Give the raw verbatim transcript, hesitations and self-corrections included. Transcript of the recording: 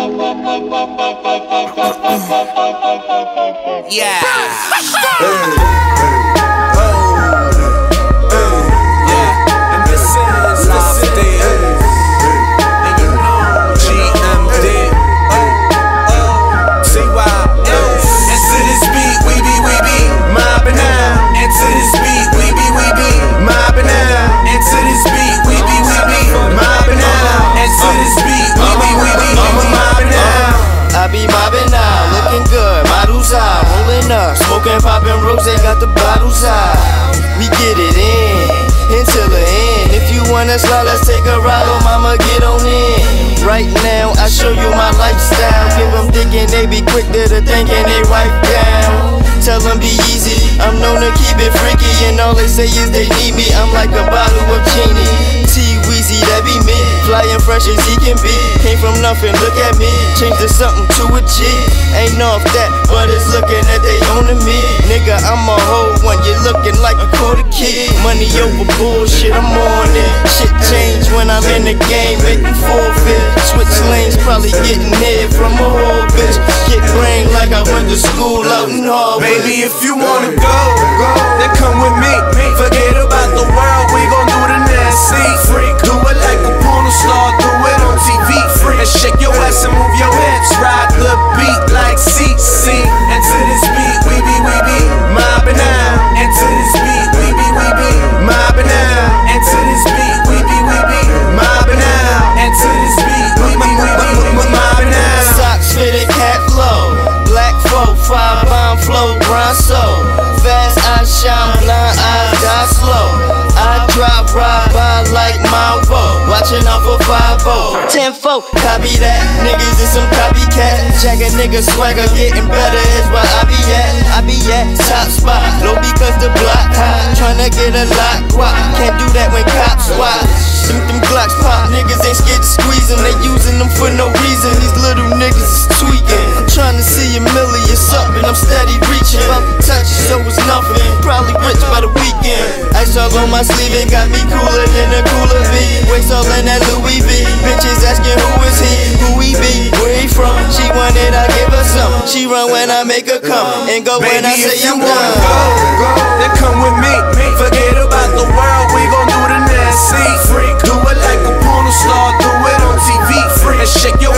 Yeah. Smoking, poppin' rose, got the bottles out. We get it in, until the end. If you wanna slide, let's take a ride, oh mama, get on in. Right now, I show you my lifestyle. Give them dick and they be quick to the think and they write down. Tell them be easy, I'm known to keep it freaky. And all they say is they need me, I'm like a bottle of genie. T-Weezy, that be me, flying fresh as he can be. Came from nothing, look at me, changed to something to a G. Ain't off that, but it's looking that they owning me. Nigga, I'm a whole one, you looking like a quarter kid. Money over bullshit, I'm on it. Shit change when I'm in the game, make me forfeit. Switch lanes, probably getting hit from a whole bitch. Get brain like I went to school out in Harvard. Baby, if you wanna go, then come with me. Forget about the world, we gon' do the nasty. Freak, do it like a porno star, do it on T V. Freak, and shake your ass and move your hips. Ride the beat like C C. And to this beat, we be, we be mobbing now. And to this beat, we be, we be mobbing now. And to this beat, we be, we be mobbing now. And to this beat, we be, we be mobbing now. Socks fitted, cat flow, black folk, five bomb flow, bronzo. Fast eyes shine, blind eyes die slow. I drive, ride by like Malvo, watching out for five oh. ten four, copy that, niggas is some copycat. Jack a nigga swagger, getting better is where I be at. I be at top spot, low because the block high. Tryna get a lot guap, can't do that when cops watch. Them, them Glocks pop, niggas ain't scared to squeeze them. They using them for no reason, these little niggas is tweaking. I'm tryna see a million something, I'm steady reaching. About to touch it, so it's nothing, probably rich by the weekend. Ice all on my sleeve, it got me cooler than a cooler V. Waist all in that Louis V. Bitches asking who is he, who he be, where he from. She wanted, I give her some. She run when I make her come, and go Baby, when I say if you I'm wanna done. go, go, then come with me. Forget about the world, we gon' do the nasty. Freak, do it like a porno star, do it on T V. Freak, and shake your